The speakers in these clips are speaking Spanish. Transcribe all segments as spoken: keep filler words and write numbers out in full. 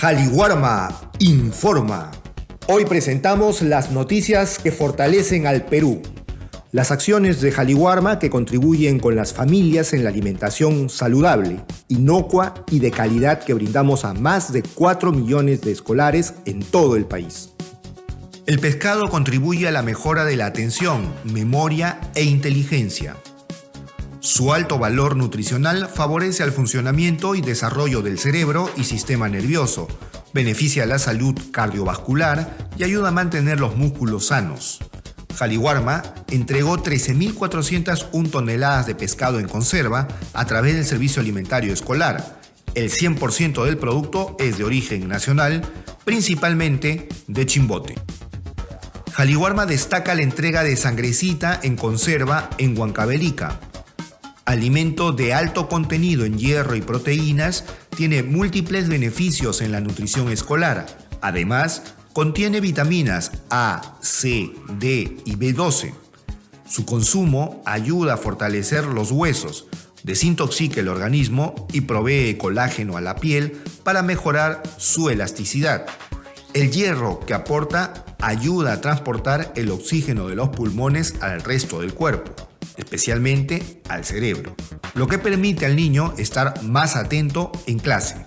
Jaliwarma informa. Hoy presentamos las noticias que fortalecen al Perú. Las acciones de Jaliwarma que contribuyen con las familias en la alimentación saludable, inocua y de calidad que brindamos a más de cuatro millones de escolares en todo el país. El pescado contribuye a la mejora de la atención, memoria e inteligencia. Su alto valor nutricional favorece al funcionamiento y desarrollo del cerebro y sistema nervioso, beneficia la salud cardiovascular y ayuda a mantener los músculos sanos. Jaliwarma entregó trece mil cuatrocientas una toneladas de pescado en conserva a través del servicio alimentario escolar. El cien por ciento del producto es de origen nacional, principalmente de Chimbote. Jaliwarma destaca la entrega de sangrecita en conserva en Huancavelica. Alimento de alto contenido en hierro y proteínas, tiene múltiples beneficios en la nutrición escolar. Además, contiene vitaminas A, C, D y B doce. Su consumo ayuda a fortalecer los huesos, desintoxica el organismo y provee colágeno a la piel para mejorar su elasticidad. El hierro que aporta ayuda a transportar el oxígeno de los pulmones al resto del cuerpo, especialmente al cerebro, lo que permite al niño estar más atento en clase.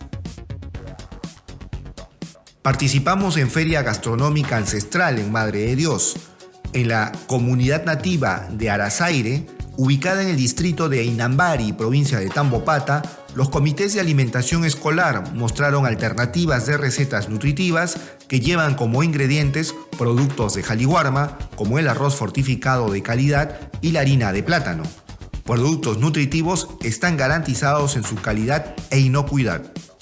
Participamos en Feria Gastronómica Ancestral en Madre de Dios, en la comunidad nativa de Arazaire, ubicada en el distrito de Inambari, provincia de Tambopata. Los comités de alimentación escolar mostraron alternativas de recetas nutritivas que llevan como ingredientes productos de Jaliwarma, como el arroz fortificado de calidad y la harina de plátano. Productos nutritivos están garantizados en su calidad e inocuidad.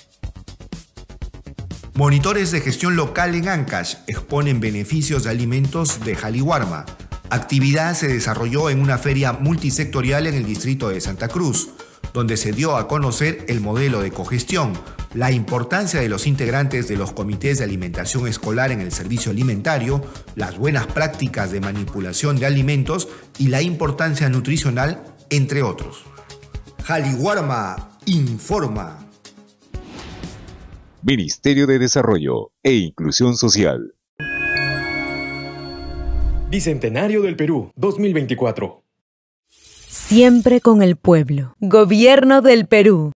Monitores de gestión local en Ancash exponen beneficios de alimentos de Jaliwarma. Actividad se desarrolló en una feria multisectorial en el distrito de Santa Cruz, donde se dio a conocer el modelo de cogestión, la importancia de los integrantes de los comités de alimentación escolar en el servicio alimentario, las buenas prácticas de manipulación de alimentos y la importancia nutricional, entre otros. Jaliwarma informa. Ministerio de Desarrollo e Inclusión Social. Bicentenario del Perú, dos mil veinticuatro. Siempre con el pueblo. Gobierno del Perú.